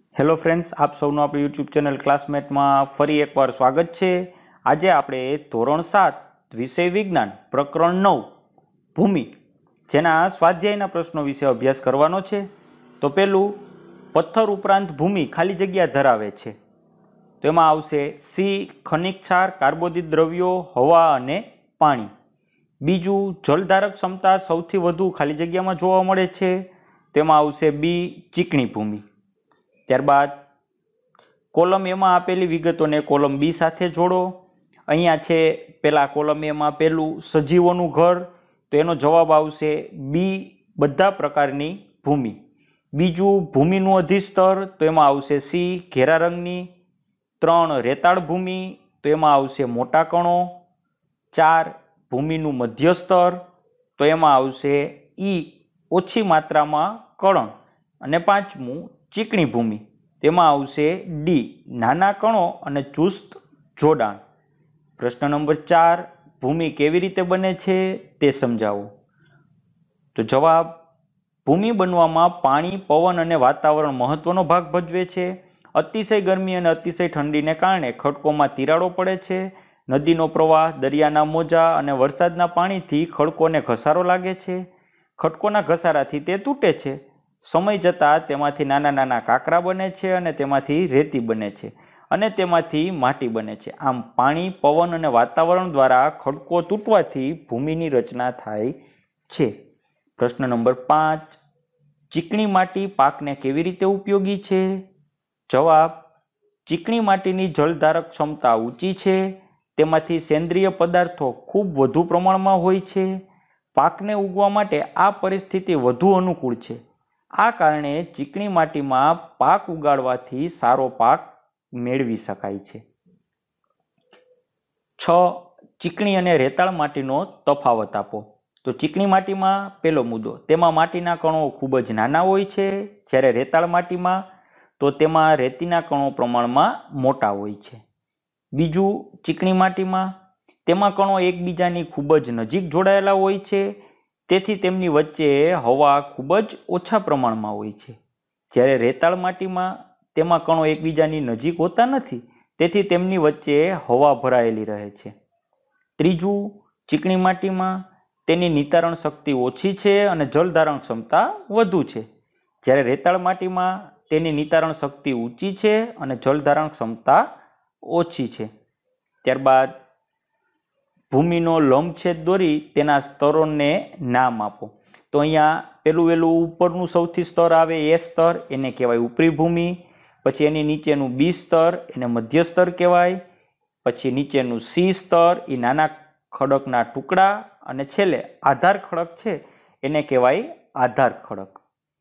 Hello friends, આપ સૌનું આપણી યુટ્યુબ ચેનલ ક્લાસમેટમાં ફરી એકવાર સ્વાગત છે। આજે આપણે ધોરણ 7 વિષય વિજ્ઞાન પ્રકરણ 9 ભૂમિ જેના સ્વાધ્યાયના પ્રશ્નો વિશે અભ્યાસ કરવાનો છે। તો પહેલું, પથ્થર ઉપરાંત ભૂમિ ખાલી જગ્યા ધરાવે છે। તો એમાં આવશે સી ખનિજ ક્ષાર, કાર્બોદિત દ્રવ્યો, હવા અને પાણી। બીજું, જલધારક ક્ષમતા સૌથી વધુ ખાલી જગ્યામાં જોવા મળે છે। તેમાં આવશે બી ચીકણી ભૂમિ। ત્યારબાદ કોલમ એમાં આપેલી વિગતોને કોલમ બી સાથે જોડો। અહીંયા છે પેલા કોલમ એમાં પહેલું સજીવોનું ઘર, તો એનો જવાબ આવશે બી બધા પ્રકારની ભૂમિ। બીજું, ભૂમિનું અધિસ્તર, તો એમાં આવશે સી ઘેરા રંગની। 3, રેતાળ ભૂમિ, તો એમાં આવશે મોટા કણો। 4, ભૂમિનું મધ્યસ્તર, તો એમાં આવશે ઈ ઓછી માત્રામાં કળણ। અને 5મું, ચીકણી ભૂમિ, તેમાં આવશે ડી નાના કણો અને ચુસ્ત જોડાણ। પ્રશ્ન નંબર 4, ભૂમિ કેવી રીતે બને છે તે સમજાવો। તો જવાબ, ભૂમિ બનવામાં પાણી, પવન અને વાતાવરણ મહત્વનો ભાગ ભજવે છે। અતિશય ગરમી અને અતિશય ઠંડીને કારણે ખડકોમાં તિરાડો પડે છે। નદીનો પ્રવાહ, દરિયાના મોજા અને વરસાદના પાણીથી ખડકોને ઘસારો લાગે છે। ખડકોના ઘસારાથી તે તૂટે છે। સમય જતાં તેમાંથી નાના નાના કાંકરા બને છે અને તેમાંથી રેતી બને છે અને તેમાંથી માટી બને છે। આમ પાણી, પવન અને વાતાવરણ દ્વારા ખડકો તૂટવાથી ભૂમિની રચના થાય છે। પ્રશ્ન નંબર 5, ચીકણી માટી પાકને કેવી રીતે ઉપયોગી છે? જવાબ, ચીકણી માટીની જળધારક ક્ષમતા ઊંચી છે। તેમાંથી સેન્દ્રિય પદાર્થો ખૂબ વધુ પ્રમાણમાં હોય છે। પાકને ઉગવા માટે આ પરિસ્થિતિ વધુ અનુકૂળ છે। આ કારણે ચીકણી માટીમાં પાક ઉગાડવાથી સારો પાક મેળવી શકાય છે। 6, ચીકણી અને રેતાળ માટીનો તફાવત આપો। તો ચીકણી માટીમાં પહેલો મુદ્દો, તેમાં માટીના કણો ખૂબ જ નાના હોય છે, જ્યારે રેતાળ માટીમાં તો તેમાં રેતીના કણો પ્રમાણમાં મોટા હોય છે। બીજું, ચીકણી માટીમાં તેમાં કણો એકબીજાની ખૂબ જ નજીક જોડાયેલા હોય છે, તેથી તેમની વચ્ચે હવા ખૂબ જ ઓછા પ્રમાણમાં હોય છે, જ્યારે રેતાળ માટીમાં તેમાં કણો એકબીજાની નજીક હોતા નથી, તેથી તેમની વચ્ચે હવા ભરાયેલી રહે છે। ત્રીજું, ચીકણી માટીમાં તેની નિતારણ શક્તિ ઓછી છે અને જલધારણ ક્ષમતા વધુ છે, જ્યારે રેતાળ માટીમાં તેની નિતારણ શક્તિ ઊંચી છે અને જલધારણ ક્ષમતા ઓછી છે। ત્યારબાદ ભૂમિનો લંબછેદ દોરી તેના સ્તરોને નામ આપો। તો અહીંયા પહેલું ઉપરનું સૌથી સ્તર આવે એ સ્તર, એને કહેવાય ઉપરી ભૂમિ। પછી એની નીચેનું બી સ્તર, એને મધ્ય સ્તર કહેવાય। પછી નીચેનું સી સ્તર, એ નાના ખડકના ટુકડા, અને છેલ્લે આધાર ખડક છે એને કહેવાય આધાર ખડક।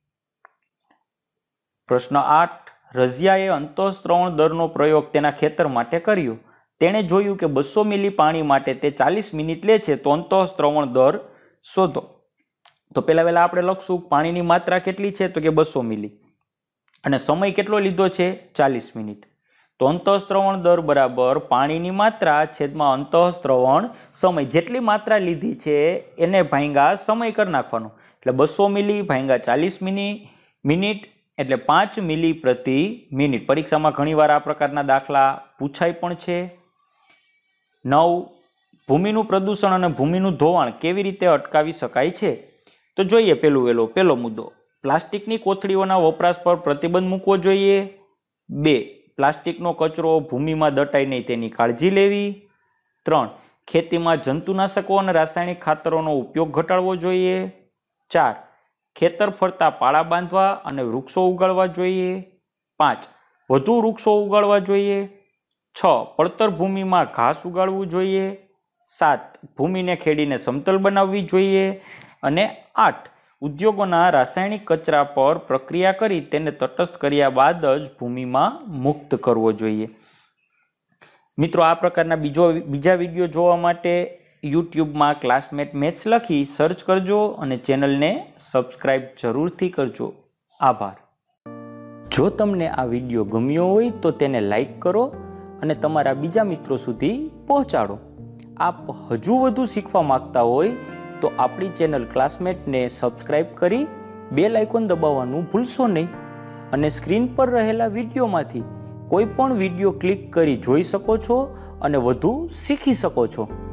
પ્રશ્ન 8, રઝિયાએ અંતઃસ્ત્રવણ દરનો પ્રયોગ તેના ખેતર માટે કર્યો। તેણે જોયું કે 200 મિલી પાણી માટે તે 40 મિનિટ લે છે, તો અંતઃસ્ત્રવણ દર શોધો। તો પહેલા આપણે લખશું પાણીની માત્રા કેટલી છે, તો કે 200 મિલી, અને સમય કેટલો લીધો છે 40 મિનિટ। તો અંતઃસ્ત્રવણ દર બરાબર પાણીની માત્રા છેદમાં અંતઃસ્ત્રવણ સમય, જેટલી માત્રા લીધી છે એને ભાંગ્યા સમય કરી નાખવાનો, એટલે 200 મિલી ભાંગ્યા 40 મિનિટ એટલે 5 મિલી પ્રતિ મિનિટ। પરીક્ષામાં ઘણીવાર આ પ્રકારના દાખલા પૂછાય પણ છે। 9, ભૂમિનું પ્રદૂષણ અને ભૂમિનું ધોવાણ કેવી રીતે અટકાવી શકાય છે? તો જોઈએ પહેલો મુદ્દો, પ્લાસ્ટિકની કોથળીઓના વપરાશ પર પ્રતિબંધ મૂકવો જોઈએ। 2, પ્લાસ્ટિકનો કચરો ભૂમિમાં દટાય નહીં તેની કાળજી લેવી। 3, ખેતીમાં જંતુનાશકો અને રાસાયણિક ખાતરોનો ઉપયોગ ઘટાડવો જોઈએ। 4, ખેતર ફરતા પાળા બાંધવા અને વૃક્ષો ઉગાડવા જોઈએ। 5, વધુ વૃક્ષો ઉગાડવા જોઈએ। 6, પડતર ભૂમિમાં ઘાસ ઉગાડવું જોઈએ। 7, ભૂમિને ખેડીને સમતલ બનાવવી જોઈએ। અને 8, ઉદ્યોગોના રાસાયણિક કચરા પર પ્રક્રિયા કરી તેને તટસ્થ કર્યા બાદ જ ભૂમિમાં મુક્ત કરવો જોઈએ। મિત્રો, આ પ્રકારના બીજા વિડીયો જોવા માટે યુટ્યુબમાં ક્લાસમેટ મેથ્સ લખી સર્ચ કરજો અને ચેનલને સબસ્ક્રાઇબ જરૂરથી કરજો। આભાર। જો તમને આ વિડીયો ગમ્યો હોય તો તેને લાઈક કરો અને તમારા બીજા મિત્રો સુધી પહોંચાડો। આપ હજુ વધુ શીખવા માંગતા હોય તો આપણી ચેનલ ક્લાસમેટને સબસ્ક્રાઇબ કરી બેલ આઇકોન દબાવવાનું ભૂલશો નહીં। અને સ્ક્રીન પર રહેલા વિડીયોમાંથી કોઈ પણ વિડીયો ક્લિક કરી જોઈ શકો છો અને વધુ શીખી શકો છો।